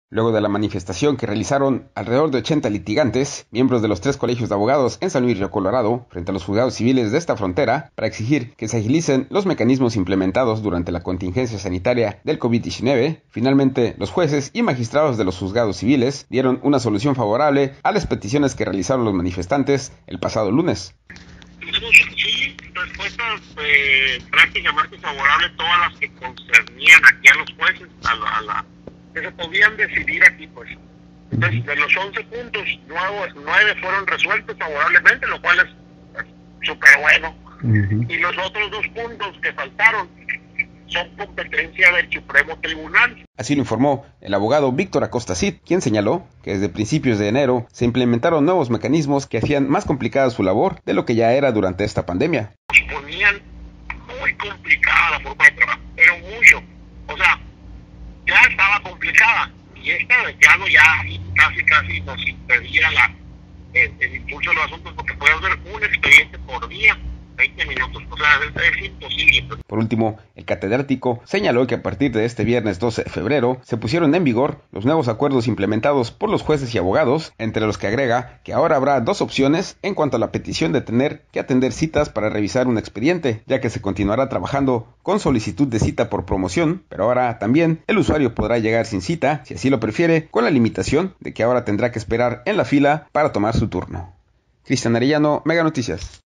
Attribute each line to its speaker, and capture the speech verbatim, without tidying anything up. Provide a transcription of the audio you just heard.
Speaker 1: Luego de la manifestación que realizaron alrededor de ochenta litigantes, miembros de los tres colegios de abogados en San Luis Río Colorado, frente a los juzgados civiles de esta frontera, para exigir que se agilicen los mecanismos implementados durante la contingencia sanitaria del COVID diecinueve, finalmente los jueces y magistrados de los juzgados civiles dieron una solución favorable a las peticiones que realizaron los manifestantes el pasado lunes.
Speaker 2: Sí, respuestas eh, prácticamente favorables, todas las que concernían aquí a los jueces, a la, a la que se podían decidir aquí, pues. Entonces, de los once puntos, nueve, nueve fueron resueltos favorablemente, lo cual es súper bueno. Uh-huh. Y los otros dos puntos que faltaron son competencia del Supremo Tribunal.
Speaker 1: Así lo informó el abogado Víctor Acosta Cid, quien señaló que desde principios de enero se implementaron nuevos mecanismos que hacían más complicada su labor de lo que ya era durante esta pandemia.
Speaker 2: Nos ponían muy complicada la forma de trabajo, pero mucho. O sea, ya estaba complicada y esta de plano ya casi casi nos impedía la, el, el impulso de los asuntos, porque puede haber un expediente por día, veinte minutos, o sea, es, es imposible.
Speaker 1: Por último, el catedrático señaló que a partir de este viernes doce de febrero se pusieron en vigor los nuevos acuerdos implementados por los jueces y abogados, entre los que agrega que ahora habrá dos opciones en cuanto a la petición de tener que atender citas para revisar un expediente, ya que se continuará trabajando con solicitud de cita por promoción, pero ahora también el usuario podrá llegar sin cita, si así lo prefiere, con la limitación de que ahora tendrá que esperar en la fila para tomar su turno. Cristian Arellano, Mega Noticias.